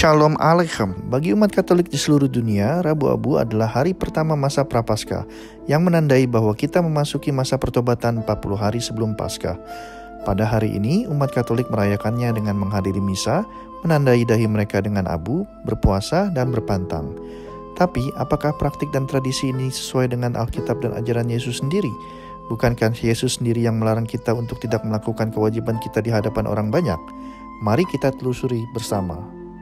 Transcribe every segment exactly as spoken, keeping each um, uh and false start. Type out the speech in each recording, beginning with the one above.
Shalom Aleichem. Bagi umat Katolik di seluruh dunia, Rabu Abu adalah hari pertama masa Prapaskah yang menandai bahwa kita memasuki masa pertobatan empat puluh hari sebelum Paskah. Pada hari ini, umat Katolik merayakannya dengan menghadiri misa, menandai dahi mereka dengan abu, berpuasa, dan berpantang. Tapi, apakah praktik dan tradisi ini sesuai dengan Alkitab dan ajaran Yesus sendiri? Bukankah Yesus sendiri yang melarang kita untuk tidak melakukan kewajiban kita di hadapan orang banyak? Mari kita telusuri bersama.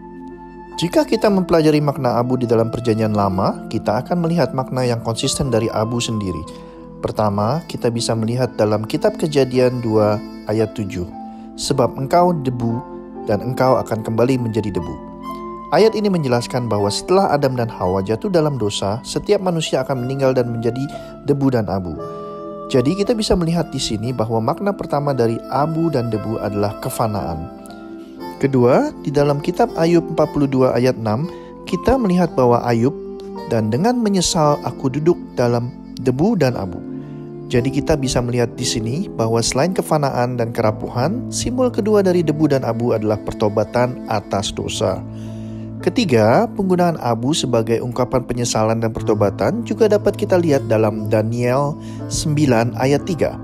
Jika kita mempelajari makna abu di dalam Perjanjian Lama, kita akan melihat makna yang konsisten dari abu sendiri. Pertama, kita bisa melihat dalam kitab Kejadian dua ayat tujuh. Sebab engkau debu dan engkau akan kembali menjadi debu. Ayat ini menjelaskan bahwa setelah Adam dan Hawa jatuh dalam dosa, setiap manusia akan meninggal dan menjadi debu dan abu. Jadi kita bisa melihat di sini bahwa makna pertama dari abu dan debu adalah kefanaan. Kedua, di dalam kitab Ayub empat puluh dua ayat enam, kita melihat bahwa Ayub, dan dengan menyesal aku duduk dalam debu dan abu. Jadi kita bisa melihat di sini bahwa selain kefanaan dan kerapuhan, simbol kedua dari debu dan abu adalah pertobatan atas dosa. Ketiga, penggunaan abu sebagai ungkapan penyesalan dan pertobatan juga dapat kita lihat dalam Daniel sembilan ayat tiga.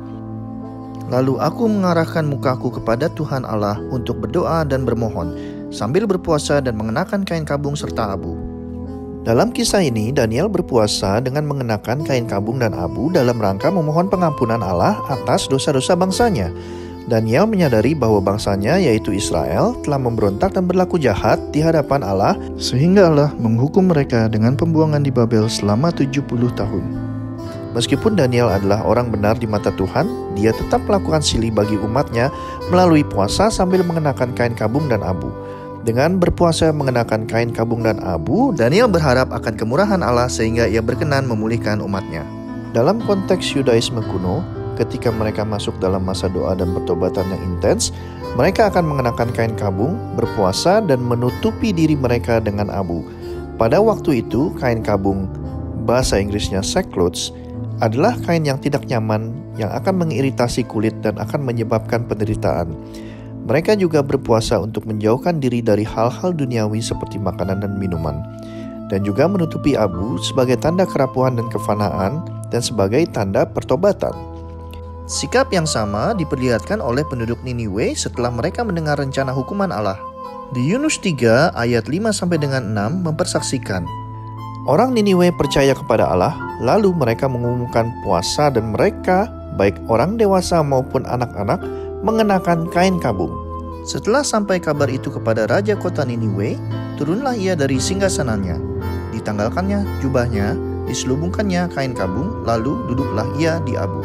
Lalu aku mengarahkan mukaku kepada Tuhan Allah untuk berdoa dan bermohon, sambil berpuasa dan mengenakan kain kabung serta abu. Dalam kisah ini, Daniel berpuasa dengan mengenakan kain kabung dan abu dalam rangka memohon pengampunan Allah atas dosa-dosa bangsanya. Daniel menyadari bahwa bangsanya, yaitu Israel, telah memberontak dan berlaku jahat di hadapan Allah, sehingga Allah menghukum mereka dengan pembuangan di Babel selama tujuh puluh tahun. Meskipun Daniel adalah orang benar di mata Tuhan, dia tetap melakukan silih bagi umatnya melalui puasa sambil mengenakan kain kabung dan abu. Dengan berpuasa mengenakan kain kabung dan abu, Daniel berharap akan kemurahan Allah sehingga ia berkenan memulihkan umatnya. Dalam konteks Yudaisme kuno, ketika mereka masuk dalam masa doa dan pertobatan yang intens, mereka akan mengenakan kain kabung, berpuasa, dan menutupi diri mereka dengan abu. Pada waktu itu, kain kabung, bahasa Inggrisnya sackcloth, adalah kain yang tidak nyaman yang akan mengiritasi kulit dan akan menyebabkan penderitaan. Mereka juga berpuasa untuk menjauhkan diri dari hal-hal duniawi seperti makanan dan minuman, dan juga menutupi abu sebagai tanda kerapuhan dan kefanaan dan sebagai tanda pertobatan. Sikap yang sama diperlihatkan oleh penduduk Niniwe setelah mereka mendengar rencana hukuman Allah. Di Yunus tiga ayat lima sampai dengan enam mempersaksikan, orang Niniwe percaya kepada Allah, lalu mereka mengumumkan puasa dan mereka, baik orang dewasa maupun anak-anak, mengenakan kain kabung. Setelah sampai kabar itu kepada raja kota Niniwe, turunlah ia dari singgasananya. Ditanggalkannya jubahnya, diselubungkannya kain kabung, lalu duduklah ia di abu.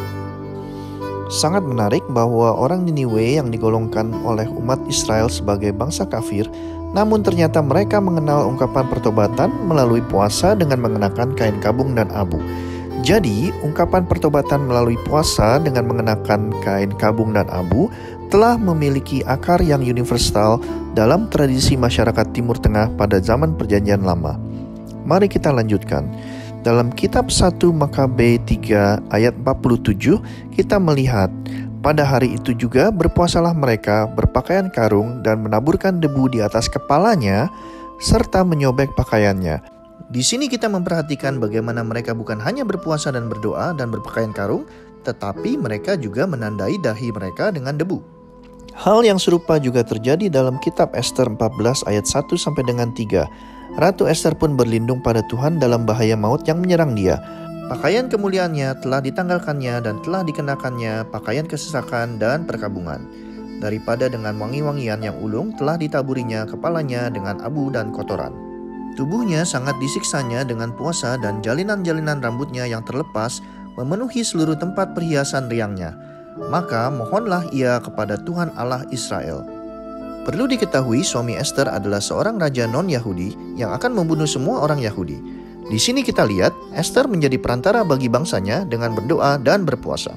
Sangat menarik bahwa orang Niniwe yang digolongkan oleh umat Israel sebagai bangsa kafir, namun ternyata mereka mengenal ungkapan pertobatan melalui puasa dengan mengenakan kain kabung dan abu. Jadi, ungkapan pertobatan melalui puasa dengan mengenakan kain kabung dan abu telah memiliki akar yang universal dalam tradisi masyarakat Timur Tengah pada zaman Perjanjian Lama. Mari kita lanjutkan. Dalam kitab satu Makabe tiga ayat empat puluh tujuh, kita melihat, pada hari itu juga berpuasalah mereka, berpakaian karung dan menaburkan debu di atas kepalanya, serta menyobek pakaiannya. Di sini kita memperhatikan bagaimana mereka bukan hanya berpuasa dan berdoa dan berpakaian karung, tetapi mereka juga menandai dahi mereka dengan debu. Hal yang serupa juga terjadi dalam kitab Ester empat belas ayat satu sampai dengan tiga. Ratu Ester pun berlindung pada Tuhan dalam bahaya maut yang menyerang dia. Pakaian kemuliaannya telah ditanggalkannya dan telah dikenakannya pakaian kesesakan dan perkabungan. Daripada dengan wangi-wangian yang ulung telah ditaburinya kepalanya dengan abu dan kotoran. Tubuhnya sangat disiksanya dengan puasa dan jalinan-jalinan rambutnya yang terlepas memenuhi seluruh tempat perhiasan riangnya. Maka mohonlah ia kepada Tuhan Allah Israel. Perlu diketahui suami Ester adalah seorang raja non-Yahudi yang akan membunuh semua orang Yahudi. Di sini kita lihat Ester menjadi perantara bagi bangsanya dengan berdoa dan berpuasa.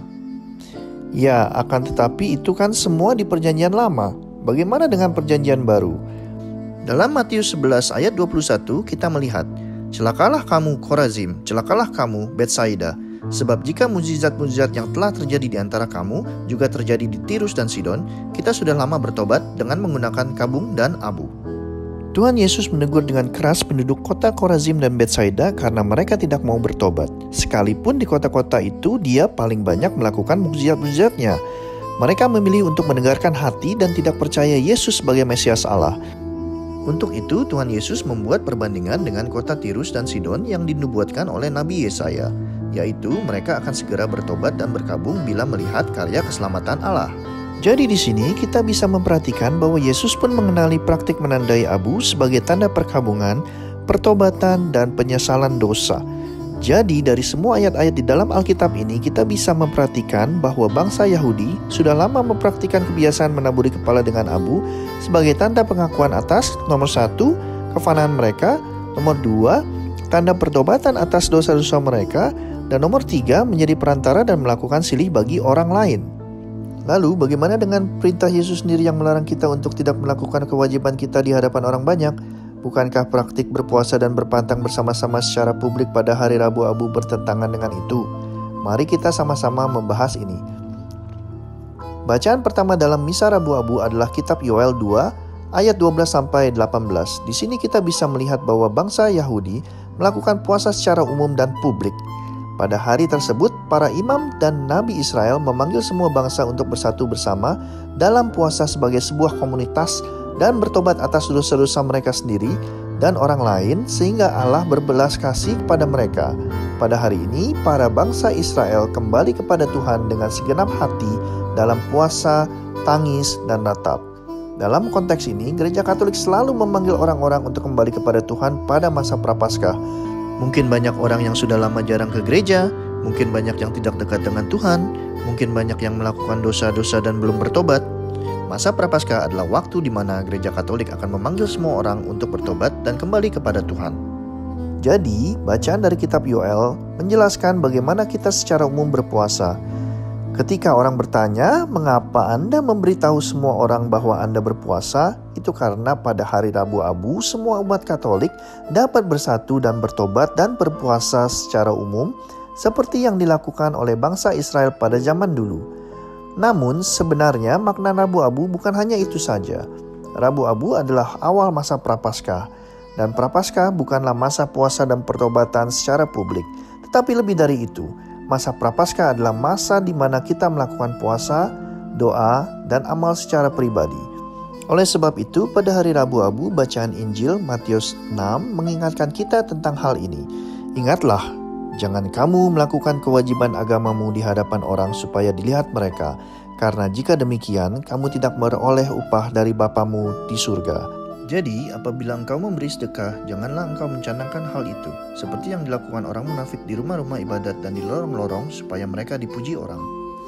Ya, akan tetapi itu kan semua di Perjanjian Lama. Bagaimana dengan Perjanjian Baru? Dalam Matius sebelas ayat dua puluh satu kita melihat, celakalah kamu Korazim, celakalah kamu Betsaida, Sebab jika mukjizat-mukjizat yang telah terjadi di antara kamu juga terjadi di Tirus dan Sidon, kita sudah lama bertobat dengan menggunakan kabung dan abu. Tuhan Yesus menegur dengan keras penduduk kota Korazim dan Betsaida karena mereka tidak mau bertobat. Sekalipun di kota-kota itu dia paling banyak melakukan mukjizat-mukjizatnya. Mereka memilih untuk mendengarkan hati dan tidak percaya Yesus sebagai Mesias Allah. Untuk itu Tuhan Yesus membuat perbandingan dengan kota Tirus dan Sidon yang dinubuatkan oleh Nabi Yesaya, yaitu mereka akan segera bertobat dan berkabung bila melihat karya keselamatan Allah. Jadi di sini kita bisa memperhatikan bahwa Yesus pun mengenali praktik menandai abu sebagai tanda perkabungan, pertobatan, dan penyesalan dosa. Jadi dari semua ayat-ayat di dalam Alkitab ini kita bisa memperhatikan bahwa bangsa Yahudi sudah lama mempraktikkan kebiasaan menaburi kepala dengan abu sebagai tanda pengakuan atas nomor satu, kefanaan mereka, nomor dua, tanda pertobatan atas dosa-dosa mereka, dan nomor tiga, menjadi perantara dan melakukan silih bagi orang lain. Lalu bagaimana dengan perintah Yesus sendiri yang melarang kita untuk tidak melakukan kewajiban kita di hadapan orang banyak? Bukankah praktik berpuasa dan berpantang bersama-sama secara publik pada hari Rabu Abu bertentangan dengan itu? Mari kita sama-sama membahas ini. Bacaan pertama dalam Misa Rabu Abu adalah kitab Yoel dua ayat dua belas sampai delapan belas. Di sini kita bisa melihat bahwa bangsa Yahudi melakukan puasa secara umum dan publik. Pada hari tersebut, para imam dan nabi Israel memanggil semua bangsa untuk bersatu bersama dalam puasa sebagai sebuah komunitas dan bertobat atas dosa-dosa mereka sendiri dan orang lain sehingga Allah berbelas kasih kepada mereka. Pada hari ini, para bangsa Israel kembali kepada Tuhan dengan segenap hati dalam puasa, tangis, dan natap. Dalam konteks ini, Gereja Katolik selalu memanggil orang-orang untuk kembali kepada Tuhan pada masa Prapaskah. Mungkin banyak orang yang sudah lama jarang ke gereja, mungkin banyak yang tidak dekat dengan Tuhan, mungkin banyak yang melakukan dosa-dosa dan belum bertobat. Masa Prapaskah adalah waktu di mana Gereja Katolik akan memanggil semua orang untuk bertobat dan kembali kepada Tuhan. Jadi, bacaan dari kitab Yoel menjelaskan bagaimana kita secara umum berpuasa. Ketika orang bertanya, mengapa Anda memberitahu semua orang bahwa Anda berpuasa? Itu karena pada hari Rabu Abu, semua umat Katolik dapat bersatu dan bertobat dan berpuasa secara umum, seperti yang dilakukan oleh bangsa Israel pada zaman dulu. Namun, sebenarnya makna Rabu Abu bukan hanya itu saja. Rabu Abu adalah awal masa Prapaskah, dan Prapaskah bukanlah masa puasa dan pertobatan secara publik, tetapi lebih dari itu. Masa Prapaskah adalah masa di mana kita melakukan puasa, doa, dan amal secara pribadi. Oleh sebab itu, pada hari Rabu Abu, bacaan Injil Matius enam mengingatkan kita tentang hal ini. Ingatlah, jangan kamu melakukan kewajiban agamamu di hadapan orang supaya dilihat mereka, karena jika demikian, kamu tidak beroleh upah dari Bapamu di surga. Jadi, apabila engkau memberi sedekah, janganlah engkau mencanangkan hal itu, seperti yang dilakukan orang munafik di rumah-rumah ibadat dan di lorong-lorong, supaya mereka dipuji orang.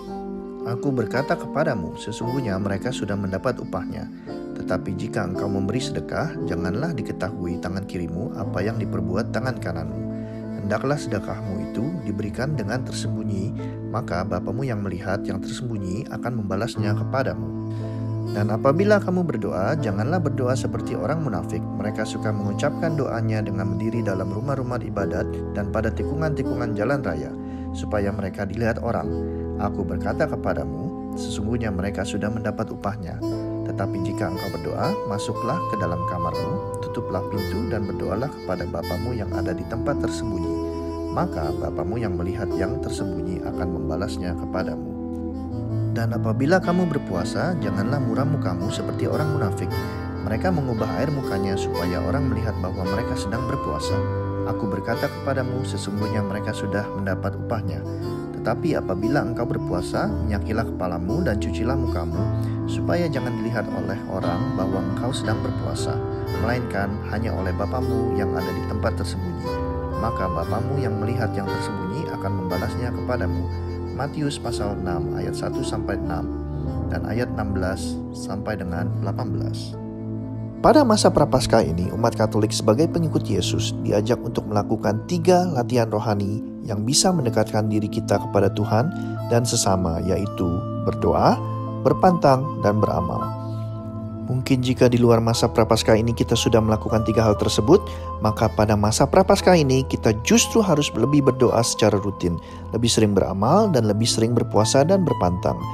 Aku berkata kepadamu, sesungguhnya mereka sudah mendapat upahnya. Tetapi jika engkau memberi sedekah, janganlah diketahui tangan kirimu apa yang diperbuat tangan kananmu. Hendaklah sedekahmu itu diberikan dengan tersembunyi, maka Bapamu yang melihat yang tersembunyi akan membalasnya kepadamu. Dan apabila kamu berdoa, janganlah berdoa seperti orang munafik. Mereka suka mengucapkan doanya dengan berdiri dalam rumah-rumah ibadat dan pada tikungan-tikungan jalan raya, supaya mereka dilihat orang. Aku berkata kepadamu, sesungguhnya mereka sudah mendapat upahnya. Tetapi jika engkau berdoa, masuklah ke dalam kamarmu, tutuplah pintu dan berdoalah kepada Bapamu yang ada di tempat tersembunyi. Maka Bapamu yang melihat yang tersembunyi akan membalasnya kepadamu. Dan apabila kamu berpuasa, janganlah muram mukamu seperti orang munafik. Mereka mengubah air mukanya supaya orang melihat bahwa mereka sedang berpuasa. Aku berkata kepadamu, sesungguhnya mereka sudah mendapat upahnya. Tetapi apabila engkau berpuasa, minyakilah kepalamu dan cucilah mukamu, supaya jangan dilihat oleh orang bahwa engkau sedang berpuasa, melainkan hanya oleh Bapamu yang ada di tempat tersembunyi. Maka Bapamu yang melihat yang tersembunyi akan membalasnya kepadamu. Matius pasal enam ayat satu sampai enam dan ayat enam belas sampai dengan delapan belas. Pada masa Prapaskah ini, umat Katolik sebagai pengikut Yesus diajak untuk melakukan tiga latihan rohani yang bisa mendekatkan diri kita kepada Tuhan dan sesama, yaitu berdoa, berpantang, dan beramal. Mungkin jika di luar masa Prapaskah ini kita sudah melakukan tiga hal tersebut, maka pada masa Prapaskah ini kita justru harus lebih berdoa secara rutin, lebih sering beramal, dan lebih sering berpuasa dan berpantang.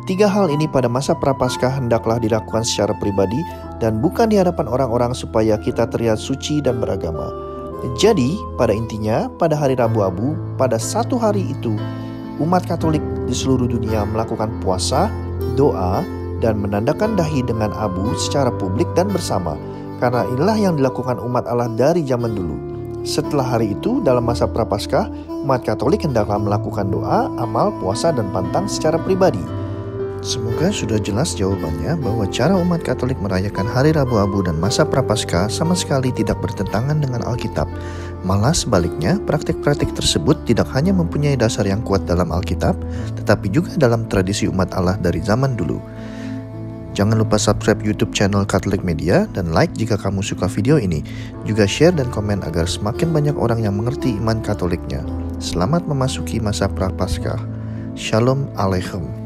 Tiga hal ini pada masa Prapaskah hendaklah dilakukan secara pribadi dan bukan di hadapan orang-orang supaya kita terlihat suci dan beragama. Jadi, pada intinya, pada hari Rabu Abu, pada satu hari itu, umat Katolik di seluruh dunia melakukan puasa, doa, dan menandakan dahi dengan abu secara publik dan bersama, karena inilah yang dilakukan umat Allah dari zaman dulu. Setelah hari itu, dalam masa Prapaskah, umat Katolik hendaklah melakukan doa, amal, puasa, dan pantang secara pribadi. Semoga sudah jelas jawabannya bahwa cara umat Katolik merayakan hari Rabu Abu dan masa Prapaskah sama sekali tidak bertentangan dengan Alkitab. Malah sebaliknya, praktik-praktik tersebut tidak hanya mempunyai dasar yang kuat dalam Alkitab, tetapi juga dalam tradisi umat Allah dari zaman dulu. Jangan lupa subscribe YouTube channel Catholic Media dan like jika kamu suka video ini. Juga share dan komen agar semakin banyak orang yang mengerti iman Katoliknya. Selamat memasuki masa Prapaskah. Shalom Aleichem.